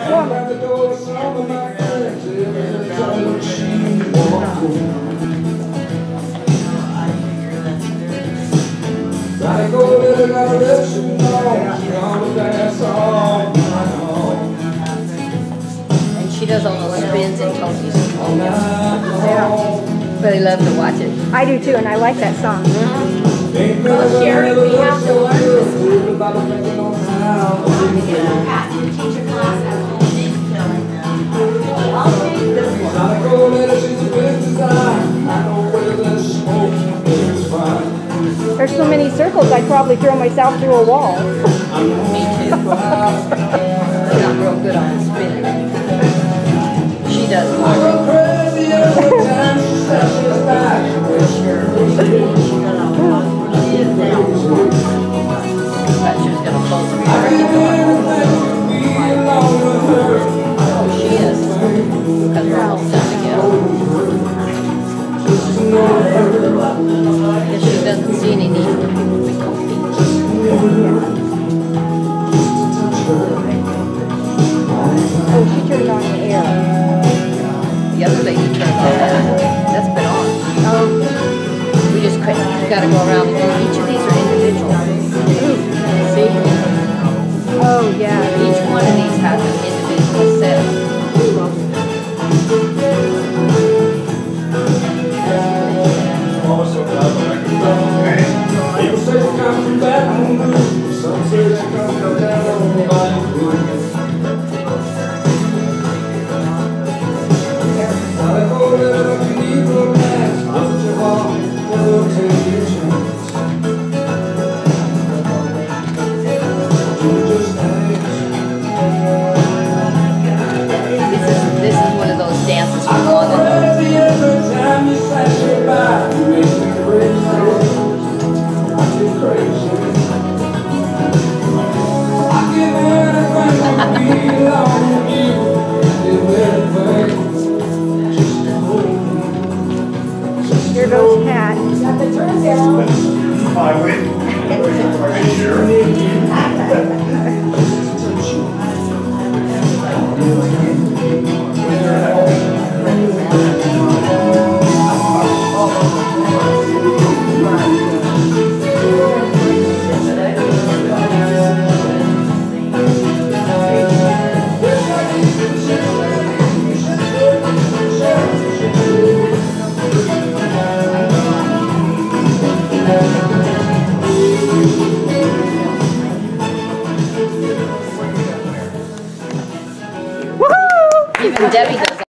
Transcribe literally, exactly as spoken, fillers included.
last woman. And she does all those spins and tonkies. Yeah. But I love to watch it. I do too, and I like that song. Mm-hmm. Well, Sherry, we have to learn this. Pat, you teach a class at home. I'll take this one. There's so many circles, I'd probably throw myself through a wall. Me too. I'm not real good on spinning. She does more. But she was going to close the party door. Oh, she is. Because we're all done together. Because she doesn't see any need. Oh, she turned on the air. The other lady turned on that. That's been on. Oh, We just couldn't. You got to go around and do each of these are individual. See? oh yeah. Each one of these has an individual set. This is one of those dances from London. Here goes Pat. Got the turn down. I win. Are you sure? Woohoo! Even Debbie does